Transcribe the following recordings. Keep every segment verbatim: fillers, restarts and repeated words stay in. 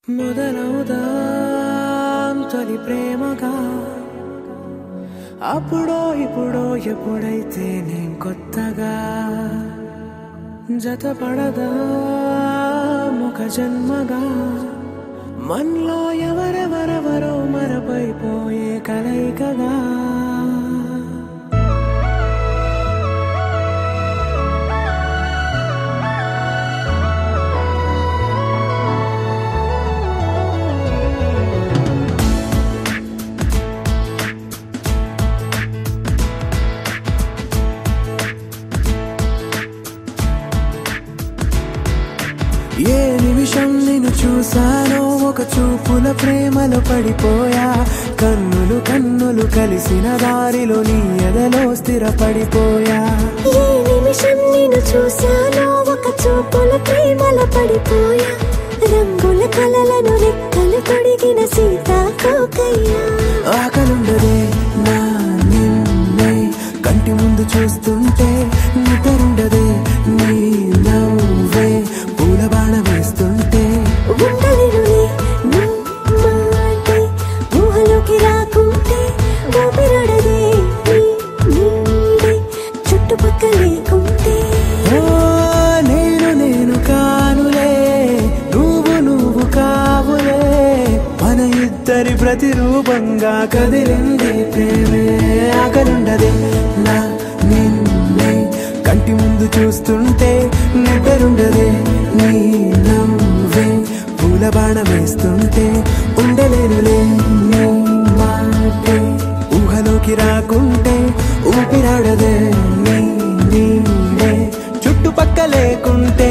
మొదలవుదాం తొలి ప్రేమగా అప్పుడో ఇప్పుడో ఎప్పుడైతే నేను కొత్తగా జతపడదా ముఖ జన్మగా మనలో ఎవరెవరెవరో మరపైపోయే కలయికగా ఏ నిమిషం నిన్ను చూసానో ఒక చూపుల ప్రేమలో పడిపోయా కన్నులు కన్నులు కలిసిన దారిలో నీ ఎదలో స్థిరపడిపోయా ఏ నిమిషం నిన్ను చూసానో ఒక చూపుల ప్రేమలో పడిపోయా రంగుల కలలను రెక్కలు తొడిగిన సీతాకోకయ్యా ఆకలుండదే నా నిన్నే కంటి ముందు చూస్తుంటే నిద్రుండదే నీ నవ్వే పూల బాణ వేస్తుంటే ఉండలేనులే నీ మాటే ఊహలోకి రాకుంటే ఊపిరాడదే నీ నీడే చుట్టుపక్కల లేకుంటే ఓ నేను నేను కానులే నువ్వు నువ్వు కావులే మన ఇద్దరి ప్రతిరూపంగా కదిలింది ప్రేమే ఆకలుండదే నా నిన్నే కంటి ముందు చూస్తుంటే నిద్రుండదే నీ నవ్వే పూల బాణ వేస్తుంటే ఉండలేనులే నీ మాటే ఊహలోకి రాకుంటే ఊపిరాడదే నీ నీడే చుట్టుపక్క లేకుంటే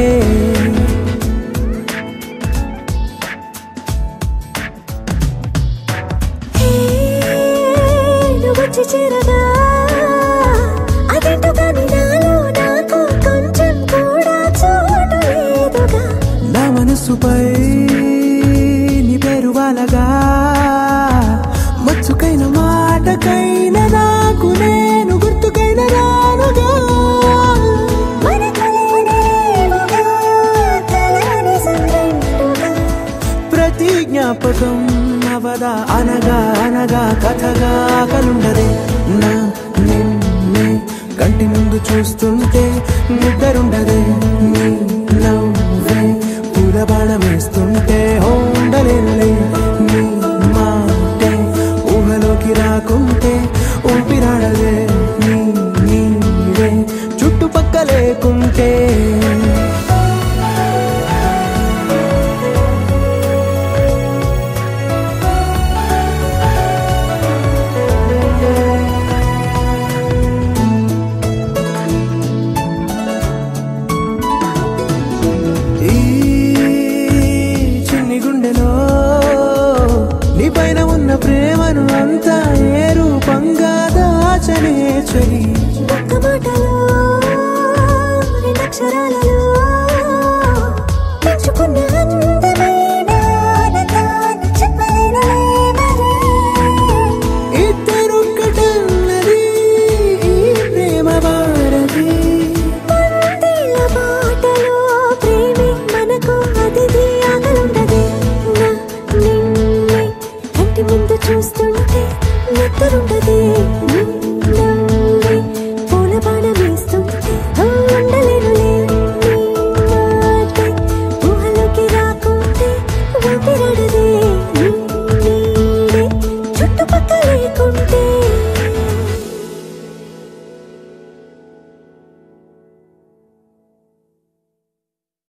వచ్చి చేరగా అదేంటో కానీ నాలో నాకు కొంచెం కూడా చోటు లేదుగా నా మనసుపై నీ పేరు వాలగా మచ్చుకైన మాటకైన నాకు నేను గుర్తుకైన రానుగా మన కలనేవుగా కలని సంగంటుగా ప్రతి జ్ఞాపకం అవదా అనగా అనగా కథగా కలుండదే నా నిన్నే కంటి ముందు చూస్తుంటే నిద్ర